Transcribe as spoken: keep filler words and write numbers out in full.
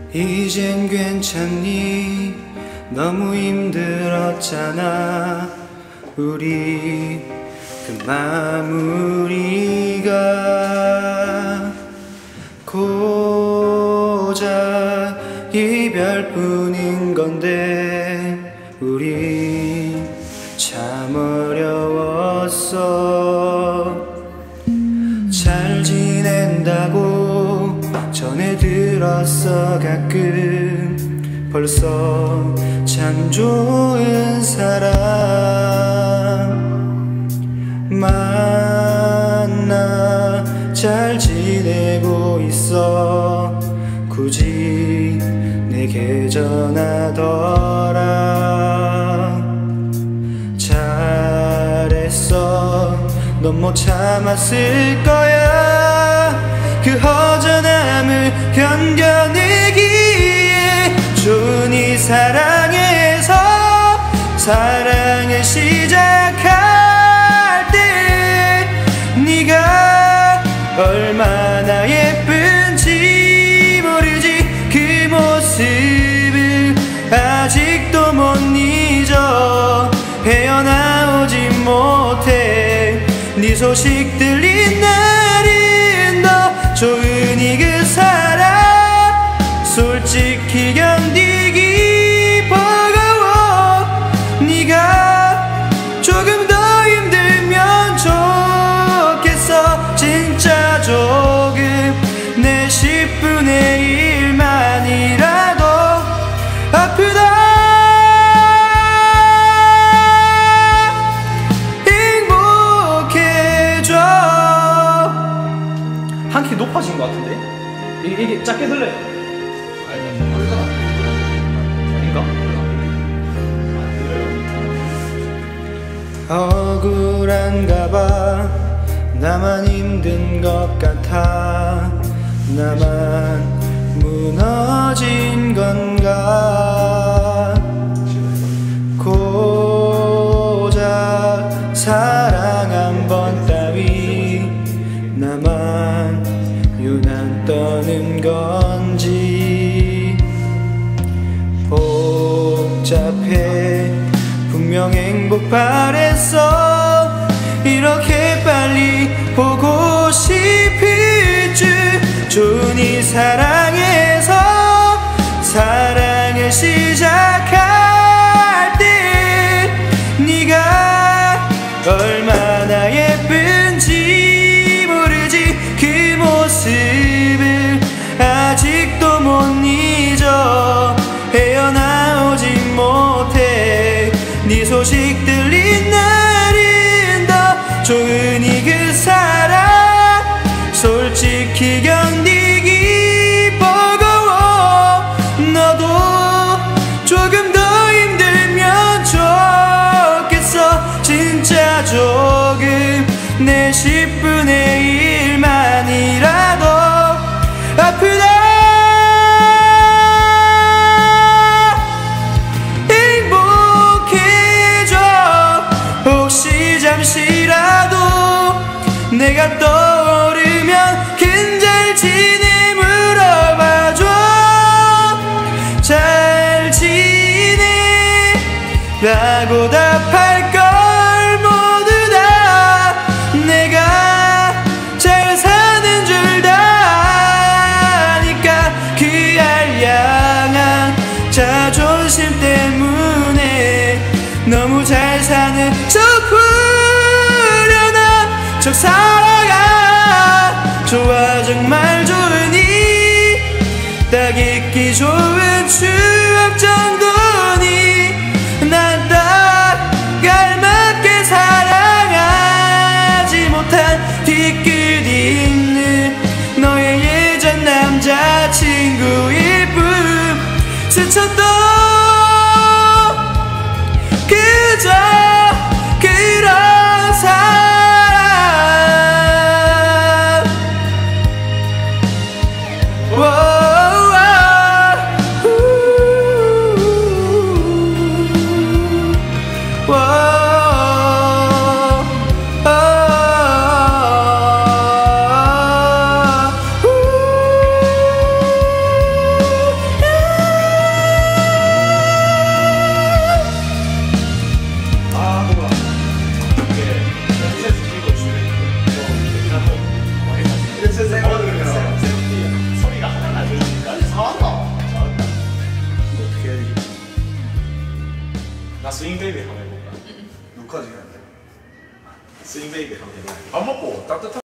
이젠 괜찮니? 너무 힘들었잖아. 우리 그 마무리가 고작 이별뿐인 건데 우리 참 어려웠어. 잘 지낸다고 전해 들었어. 가끔 벌써 참 좋은 사람 만나 잘 지내고 있어. 굳이 내게 전하더라. 잘했어. 넌 못 참았을 거야. 그 허전함을 견뎌내기에 좋으니 사랑해서 사랑을 시작할 때 네가 얼마나 예쁜지 모르지. 그 모습을 아직도 못 잊어. 헤어나오지 못해. 네 소식 들린 날은 더 좋으니 그 사랑 솔직히 견디기 버거워. 네가 조금 더 힘들면 좋겠어. 진짜 조금 내 십분의 일만이라도 아프다. 한 키 높아진 것 같은데? 이게, 이게 작게 들려요? 아닌가? 억울한가 봐. 나만 힘든 것 같아. 나만 무너진 건가. 고작 사랑 한 번 따위 나만 유난 떠는 건지. 복잡해. 분명 행복 바랬어. 이렇게 빨리 보고 싶을 줄. 좋으니 사랑해서 사랑을 시작할 때 네가 얼마나 예쁜지 모르지. 그 모습을 아직도 못 잊어. 헤어나오지 못해. 네 소식 들린 날은 더 좋으니 그 사랑 솔직히 견디기 버거워. 너도 조금 더 힘들면 좋겠어. 진짜 조금 내 십분의 일만이라도 아프다. 행복해져. 혹시 잠시라도 내가 떠오르면 괜찮지니 물어봐줘. 잘 지내 라고 답할걸. 모두 다 내가 잘 사는 줄 다 아니까. 그 알량한 자존심 때문에 너무 잘 사는 척 후련한 척 살아가. 좋아 정말 좋으니 딱 잊기 좋은 추억 정도니. 난 딱 알맞게 사랑하지 못한 뒤끝 있는 너의 예전 남자친구일 뿐. 스쳤던 그저 그런 사람. 워, 워, 워, 워. 나 스윙 베이비 한번 해볼까? 녹화 중인데. 스윙 베이비 한번 해볼까? 밥 먹고 따뜻한